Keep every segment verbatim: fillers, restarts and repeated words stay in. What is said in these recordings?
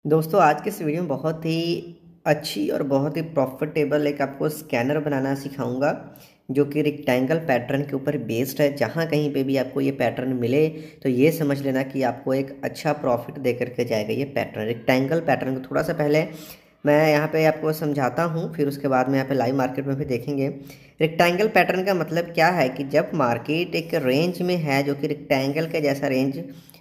दोस्तों आज के इस वीडियो में बहुत ही अच्छी और बहुत ही प्रॉफिटेबल एक आपको स्कैनर बनाना सिखाऊंगा जो कि रेक्टेंगल पैटर्न के ऊपर बेस्ड है। जहाँ कहीं पे भी आपको ये पैटर्न मिले तो ये समझ लेना कि आपको एक अच्छा प्रॉफिट दे करके जाएगा ये पैटर्न। रेक्टेंगल पैटर्न को थोड़ा सा पहले मैं यहाँ पे आपको समझाता हूँ, फिर उसके बाद में यहाँ पे लाइव मार्केट में भी देखेंगे। रेक्टेंगल पैटर्न का मतलब क्या है कि जब मार्केट एक रेंज में है जो कि रेक्टेंगल के जैसा रेंज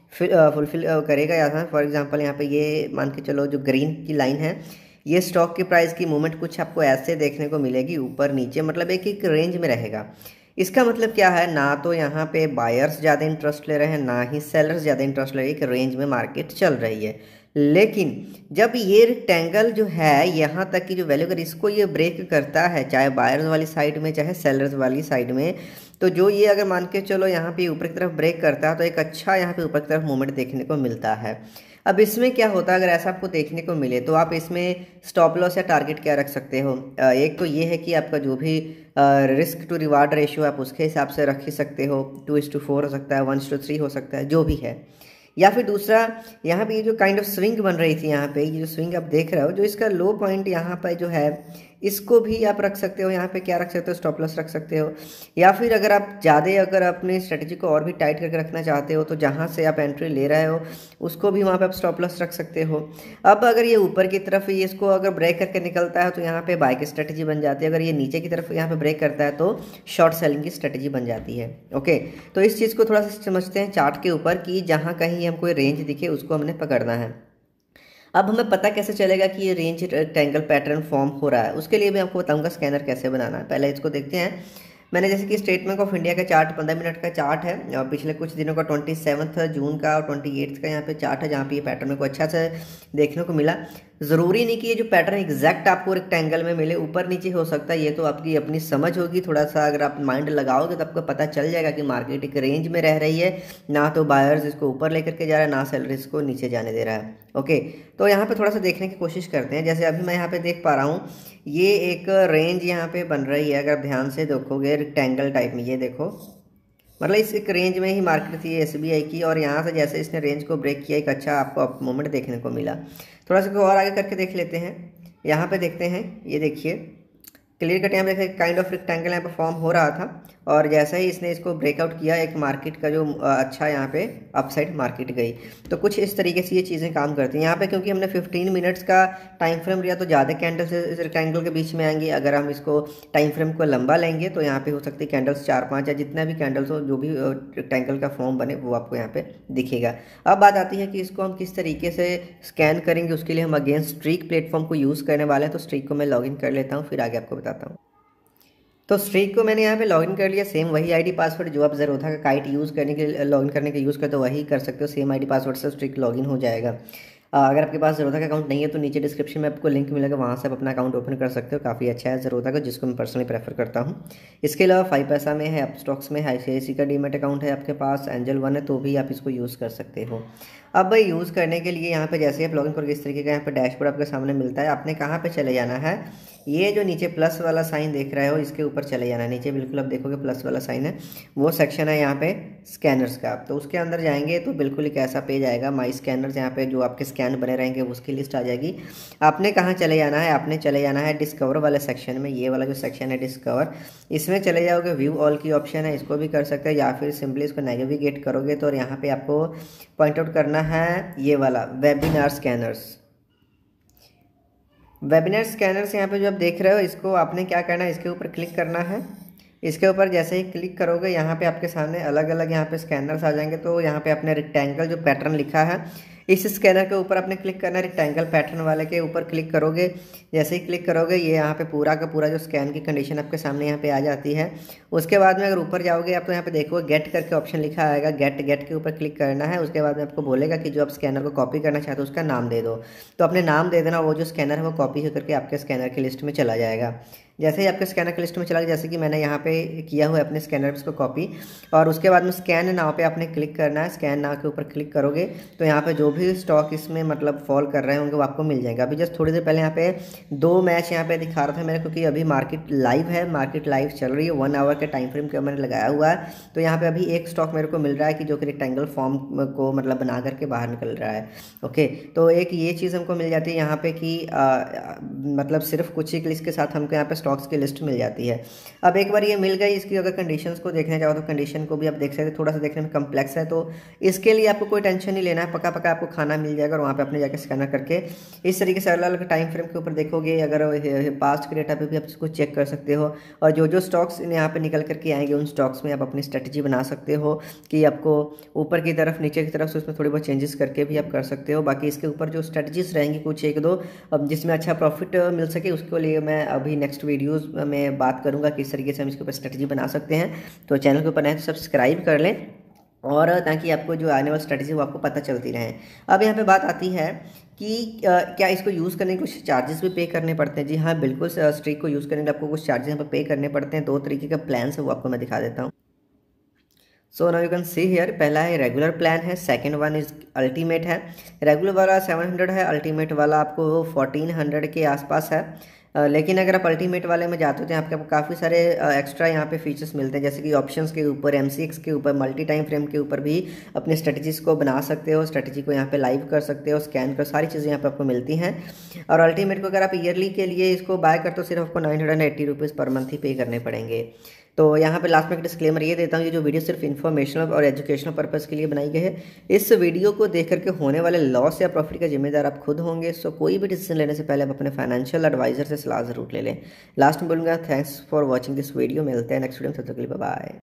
फुलफिल करेगा, या फॉर एग्जांपल यहाँ पे ये मान के चलो जो ग्रीन की लाइन है, ये स्टॉक की प्राइस की मूवमेंट कुछ आपको ऐसे देखने को मिलेगी, ऊपर नीचे, मतलब एक एक रेंज में रहेगा। इसका मतलब क्या है, ना तो यहाँ पे बायर्स ज़्यादा इंटरेस्ट ले रहे हैं, ना ही सेलर्स ज़्यादा इंटरेस्ट ले रहे हैं, एक रेंज में मार्केट चल रही है। लेकिन जब ये रेक्टेंगल जो है यहाँ तक की जो वैल्यू, अगर इसको ये ब्रेक करता है, चाहे बायर्स वाली साइड में चाहे सेलर्स वाली साइड में, तो जो ये अगर मान के चलो यहाँ पे ऊपर की तरफ ब्रेक करता है तो एक अच्छा यहाँ पे ऊपर की तरफ मूवमेंट देखने को मिलता है। अब इसमें क्या होता है, अगर ऐसा आपको देखने को मिले तो आप इसमें स्टॉप लॉस या टारगेट क्या रख सकते हो। एक तो ये है कि आपका जो भी रिस्क टू रिवार्ड रेशियो आप उसके हिसाब से रख ही सकते हो, टू इस टू फोर हो सकता है, वन इस टू थ्री हो सकता है, जो भी है। या फिर दूसरा, यहाँ पे ये जो काइंड ऑफ स्विंग बन रही थी, यहाँ पे ये जो स्विंग आप देख रहे हो, जो इसका लो पॉइंट यहाँ पे जो है, इसको भी आप रख सकते हो। यहाँ पे क्या रख सकते हो, स्टॉप लॉस रख सकते हो। या फिर अगर आप ज़्यादा अगर अपनी स्ट्रेटजी को और भी टाइट करके रखना चाहते हो तो जहाँ से आप एंट्री ले रहे हो उसको भी वहाँ पे आप स्टॉप लॉस रख सकते हो। अब अगर ये ऊपर की तरफ ये इसको अगर ब्रेक करके निकलता है तो यहाँ पे बाय की स्ट्रेटजी बन जाती है। अगर ये नीचे की तरफ यहाँ पे ब्रेक करता है तो शॉर्ट सेलिंग की स्ट्रेटजी बन जाती है। ओके, तो इस चीज़ को थोड़ा सा समझते हैं चार्ट के ऊपर कि जहाँ कहीं हमको रेंज दिखे उसको हमने पकड़ना है। अब हमें पता कैसे चलेगा कि ये रेंज रेक्टेंगल पैटर्न फॉर्म हो रहा है, उसके लिए भी आपको बताऊंगा स्कैनर कैसे बनाना है। पहले इसको देखते हैं। मैंने जैसे कि स्टेट बैंक ऑफ इंडिया का चार्ट पंद्रह मिनट का चार्ट है और पिछले कुछ दिनों का ट्वेंटी सेवन्थ जून का और ट्वेंटी एट्थ का यहाँ पे चार्ट है, जहाँ पे ये पैटर्न मेरे को अच्छा से देखने को मिला। ज़रूरी नहीं कि ये जो पैटर्न एग्जैक्ट आपको रेक्टेंगल में मिले, ऊपर नीचे हो सकता है, ये तो आपकी अपनी समझ होगी। थोड़ा सा अगर आप माइंड लगाओगे तो आपको पता चल जाएगा कि मार्केट एक रेंज में रह रही है, ना तो बायर्स इसको ऊपर लेकर के जा रहा है, ना सेलर इसको नीचे जाने दे रहा है। ओके, तो यहाँ पे थोड़ा सा देखने की कोशिश करते हैं। जैसे अभी मैं यहाँ पे देख पा रहा हूँ ये एक रेंज यहाँ पे बन रही है, अगर ध्यान से देखोगे रेक्टेंगल टाइप में, ये देखो, मतलब इस एक रेंज में ही मार्केट थी एस बी आई की, और यहाँ से जैसे इसने रेंज को ब्रेक किया एक अच्छा आपको मोमेंट देखने को मिला। थोड़ा सा और आगे करके देख लेते हैं। यहाँ पे देखते हैं, ये देखिए क्लियर कट यहाँ पे देखिए काइंड ऑफ रेक्टेंगल यहाँ पे फॉर्म हो रहा था, और जैसे ही इसने इसको ब्रेकआउट किया एक मार्केट का जो अच्छा यहाँ पे अपसाइड मार्केट गई। तो कुछ इस तरीके से ये चीज़ें काम करती हैं यहाँ पे। क्योंकि हमने फिफ्टीन मिनट्स का टाइम फ्रेम लिया तो ज़्यादा कैंडल्स इस रेक्टेंगल के बीच में आएंगी। अगर हम इसको टाइम फ्रेम को लंबा लेंगे तो यहाँ पे हो सकती है कैंडल्स चार पाँच या जितना भी कैंडल्स हो, जो भी रेक्टेंगल का फॉर्म बने वो आपको यहाँ पे दिखेगा। अब बात आती है कि इसको हम किस तरीके से स्कैन करेंगे। उसके लिए हम अगेन स्ट्रीक प्लेटफॉर्म को यूज़ करने वाले हैं। तो स्ट्रीक को मैं लॉगिन कर लेता हूँ, फिर आगे आपको बताता हूँ। तो स्ट्रीक को मैंने यहाँ पे लॉगिन कर लिया। सेम वही आईडी पासवर्ड जो आप ज़रोधा का काइट यूज़ करने के लॉगिन करने के यूज़ करते हो वही कर सकते हो। सेम आईडी पासवर्ड से स्ट्रीक लॉगिन हो जाएगा। अगर आपके पास ज़रोधा का अकाउंट नहीं है तो नीचे डिस्क्रिप्शन में आपको लिंक मिलेगा, वहाँ से आप अपना अकाउंट ओपन कर सकते हो। काफ़ी अच्छा है ज़रोधा का, जिसको मैं पर्सनली प्रेफर करता हूँ। इसके अलावा फाइव पैसा में है, अप स्टॉक्स में है, आई सी आई सी आई का डीमेट अकाउंट है आपके पास, एंजल वन है, तो भी आप इसको यूज़ कर सकते हो। अब भाई यूज़ करने के लिए यहाँ पे जैसे आप लॉगिन करोगे इस तरीके का यहाँ पे डैशबोर्ड आपके सामने मिलता है। आपने कहाँ पे चले जाना है, ये जो नीचे प्लस वाला साइन देख रहे हो इसके ऊपर चले जाना है। नीचे बिल्कुल आप देखोगे प्लस वाला साइन है, वो सेक्शन है यहाँ पे स्कैनर्स का। तो उसके अंदर जाएंगे तो बिल्कुल एक ऐसा पेज आएगा, माई स्कैनर्स, यहाँ पे जो आपके स्कैन बने रहेंगे उसकी लिस्ट आ जाएगी। आपने कहाँ चले जाना है, आपने चले जाना है डिस्कवर वाले सेक्शन में। ये वाला जो सेक्शन है डिस्कवर, इसमें चले जाओगे। व्यू ऑल की ऑप्शन है, इसको भी कर सकते हैं, या फिर सिंपली इसको नेविगेट करोगे तो यहाँ पे आपको पॉइंट आउट करना है ये वाला वेबिनार स्कैनर्स। वेबिनार स्कैनर्स यहाँ पे जो आप देख रहे हो, इसको आपने क्या करना है, इसके ऊपर क्लिक करना है। इसके ऊपर जैसे ही क्लिक करोगे यहाँ पे आपके सामने अलग अलग यहाँ पे स्कैनर्स आ जाएंगे। तो यहाँ पे अपने रेक्टेंगल जो पैटर्न लिखा है इस स्कैनर के ऊपर आपने क्लिक करना है। रेक्टेंगल पैटर्न वाले के ऊपर क्लिक करोगे, जैसे ही क्लिक करोगे ये यहाँ पे पूरा का पूरा जो स्कैन की कंडीशन आपके सामने यहाँ पे आ जाती है। उसके बाद में अगर ऊपर जाओगे आप तो यहाँ पे देखोगे गेट करके ऑप्शन लिखा आएगा। गेट गेट के ऊपर क्लिक करना है। उसके बाद में आपको बोलेगा कि जो आप स्कैनर को कॉपी करना चाहते हो उसका नाम दे दो। तो अपने नाम दे देना, वो जो स्कैनर है वो कॉपी होकर के आपके स्कैनर की लिस्ट में चला जाएगा। जैसे ही आपके स्कैनर की लिस्ट में चला गया, जैसे कि मैंने यहाँ पे किया हुआ है अपने स्कैनर को कॉपी, और उसके बाद में स्कैन नाव पे आपने क्लिक करना है। स्कैन नाव के ऊपर क्लिक करोगे तो यहाँ पे जो भी स्टॉक इसमें मतलब फॉल कर रहे होंगे वो आपको मिल जाएगा। अभी जस्ट थोड़ी देर पहले यहाँ पे दो मैच यहाँ पे दिखा रहा था मेरे को कि अभी मार्केट लाइव है, मार्केट लाइव चल रही है, वन आवर के टाइम फ्रेम के मैंने लगाया हुआ है। तो यहाँ पे अभी एक स्टॉक मेरे को मिल रहा है कि जो कि रेक्टेंगल फॉर्म को मतलब बना करके बाहर निकल रहा है। ओके, तो एक ये चीज़ हमको मिल जाती है यहाँ पे कि आ, मतलब सिर्फ कुछ ही क्लिक्स के साथ हमको यहाँ पे स्टॉक्स की लिस्ट मिल जाती है। अब एक बार ये मिल गई, इसकी अगर कंडीशंस को देखने जाओ तो कंडीशन को भी आप देख सकते हैं, थोड़ा सा देखने में कम्प्लेक्स है। तो इसके लिए आपको कोई टेंशन नहीं लेना है, पका पका आपको खाना मिल जाएगा और वहाँ पे अपने जाकर स्कैनर करके इस तरीके से अलग अलग टाइम फ्रेम के ऊपर देखोगे। अगर पास्ट के डेटा पे भी आप इसको चेक कर सकते हो और जो जो स्टॉक्स यहाँ पे निकल करके आएंगे उन स्टॉक्स में आप अपनी स्ट्रेटजी बना सकते हो कि आपको ऊपर की तरफ नीचे की तरफ से उसमें थोड़ी बहुत चेंजेस करके भी आप कर सकते हो। बाकी इसके ऊपर जो स्ट्रेटजीज रहेंगी कुछ एक दो अब जिसमें अच्छा प्रॉफिट मिल सके उसके लिए मैं अभी नेक्स्ट वीडियोज़ में बात करूँगा किस तरीके से हम इसके ऊपर स्ट्रेटजी बना सकते हैं। तो चैनल के ऊपर नए तो सब्सक्राइब कर लें और ताकि आपको जो आने वाली स्ट्रेटजी वो आपको पता चलती रहे। अब यहाँ पे बात आती है कि आ, क्या इसको यूज़ करने के कुछ चार्जेस भी पे करने पड़ते हैं। जी हाँ, बिल्कुल स्ट्रीक को यूज़ करने के लिए आपको कुछ चार्जेस यहाँ पे पे करने पड़ते हैं। दो तरीके का प्लान है वो आपको मैं दिखा देता हूँ। So now you can see here, पहला है रेगुलर प्लान है, सेकंड वन इज अल्टीमेट है। रेगुलर वाला सेवन हंड्रेड है, अल्टीमेट वाला आपको फोर्टीन हंड्रेड के आसपास है। Uh, लेकिन अगर आप अल्टीमेट वाले में जाते हो तो यहाँ पे आपको काफ़ी सारे एक्स्ट्रा uh, यहाँ पे फीचर्स मिलते हैं, जैसे कि ऑप्शंस के ऊपर, एमसीएक्स के ऊपर, मल्टी टाइम फ्रेम के ऊपर भी अपनी स्ट्रेटजीज को बना सकते हो, स्ट्रेटजी को यहाँ पे लाइव कर सकते हो, स्कैन कर, सारी चीज़ें यहाँ पे आपको मिलती हैं। और अल्टीमेट को अगर आप ईयरली के लिए इसको बाय करते हो सिर्फ आपको nine hundred eighty rupees per month ही पे करने पड़ेंगे। तो यहाँ पे लास्ट में एक डिस्क्लेमर ये देता हूँ, ये जो वीडियो सिर्फ इन्फॉर्मेशनल और एजुकेशनल पर्पस के लिए बनाई गई है। इस वीडियो को देख करके होने वाले लॉस या प्रॉफिट का जिम्मेदार आप खुद होंगे। सो कोई भी डिसीजन लेने से पहले आप अपने फाइनेंशियल एडवाइजर से सलाह जरूर ले लें। लास्ट में बोलूँगा thanks for watching this video, मिलते हैं नेक्स्ट वीडियो में, तब तक के लिए बाय बाय।